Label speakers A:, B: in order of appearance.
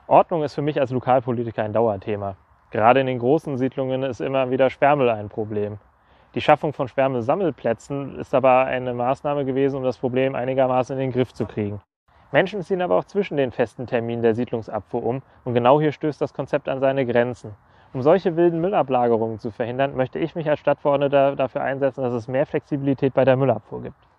A: Ordnung ist für mich als Lokalpolitiker ein Dauerthema. Gerade in den großen Siedlungen ist immer wieder Sperrmüll ein Problem. Die Schaffung von Sperrmüllsammelplätzen ist aber eine Maßnahme gewesen, um das Problem einigermaßen in den Griff zu kriegen. Menschen ziehen aber auch zwischen den festen Terminen der Siedlungsabfuhr um und genau hier stößt das Konzept an seine Grenzen. Um solche wilden Müllablagerungen zu verhindern, möchte ich mich als Stadtverordneter dafür einsetzen, dass es mehr Flexibilität bei der Müllabfuhr gibt.